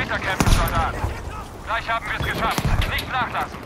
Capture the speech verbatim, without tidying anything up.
Weiterkämpfen, Soldat. Gleich haben wir es geschafft. Nicht nachlassen.